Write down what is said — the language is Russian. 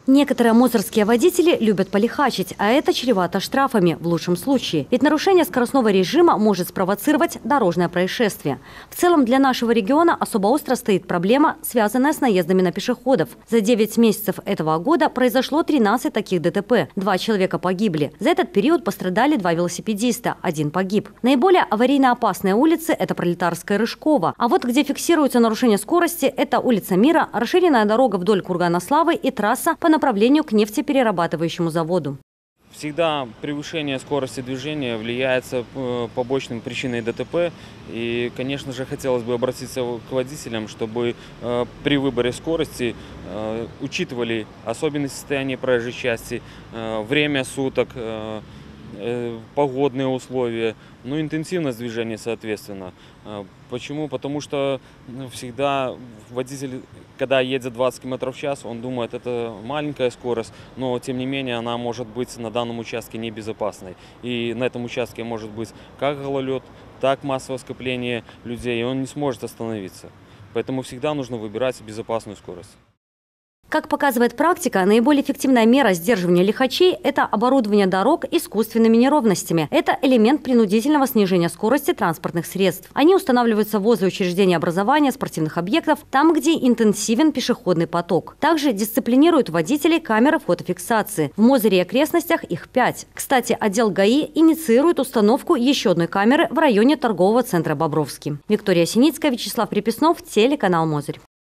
Некоторые мозырские водители любят полихачить, а это чревато штрафами в лучшем случае. Ведь нарушение скоростного режима может спровоцировать дорожное происшествие. В целом для нашего региона особо остро стоит проблема, связанная с наездами на пешеходов. За 9 месяцев этого года произошло 13 таких ДТП. 2 человека погибли. За этот период пострадали 2 велосипедиста, 1 погиб. Наиболее аварийно опасные улицы – это Пролетарская и Рыжкова. А вот где фиксируется нарушение скорости – это улица Мира, расширенная дорога вдоль Кургана Славы и трасса по направлению к нефтеперерабатывающему заводу. Всегда превышение скорости движения влияется побочной причиной ДТП. И, конечно же, хотелось бы обратиться к водителям, чтобы при выборе скорости учитывали особенности состояния проезжей части, время суток, погодные условия, интенсивность движения, соответственно. Почему? Потому что всегда водитель, когда едет 20 км в час, он думает, это маленькая скорость, но тем не менее она может быть на данном участке небезопасной. И на этом участке может быть как гололед, так массовое скопление людей, и он не сможет остановиться. Поэтому всегда нужно выбирать безопасную скорость. Как показывает практика, наиболее эффективная мера сдерживания лихачей – это оборудование дорог искусственными неровностями. Это элемент принудительного снижения скорости транспортных средств. Они устанавливаются возле учреждений образования, спортивных объектов, там, где интенсивен пешеходный поток. Также дисциплинируют водителей камеры фотофиксации. В Мозыре и окрестностях их 5. Кстати, отдел ГАИ инициирует установку еще одной камеры в районе торгового центра Бобровский. Виктория Синицкая, Вячеслав Приписнов, телеканал Мозырь.